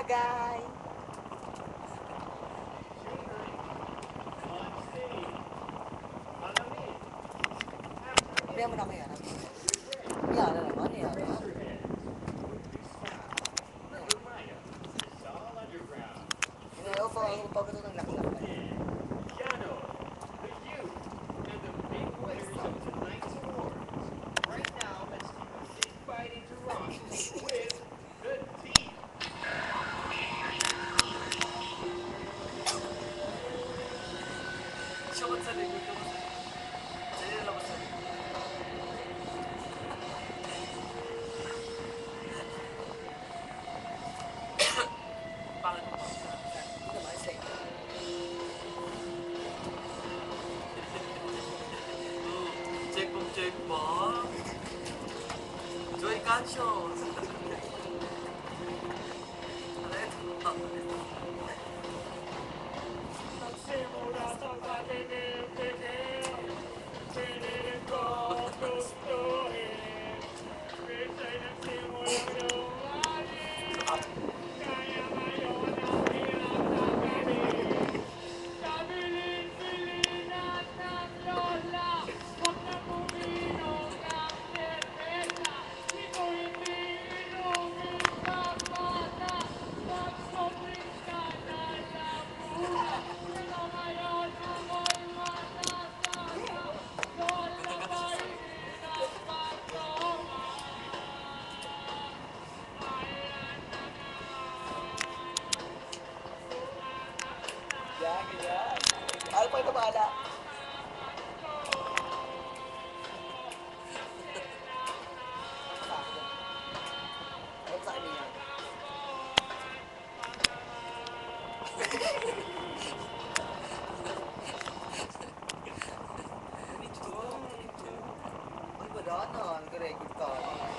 Bagay! Sabihan mo na ako yan. Yan na naman, yan. Pag ito ng laklak. Siya sa likod ko. Sali na labas sa likod. Bakit mo? Hindi naman, sa'yo. Check mo. Joy Cancio. Ano ito? Yan, ganyan. Ano pa ito bahala? Ano sa akin yan? Ay, wala na. Nag-record ka.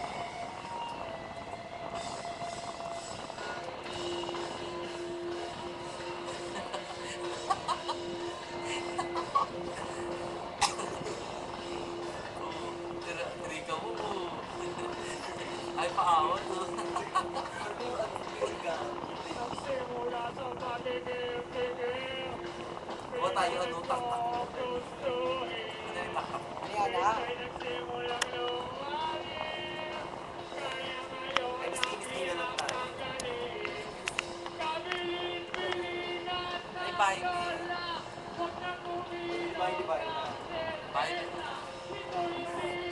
Trika mo. Ay, paawat. Huwag tayo ano, taktak. Ano yung taktak? Ayan na. Inis-inis na lang tayo. Ay, bahay din. Bye, di ba? Bahay din.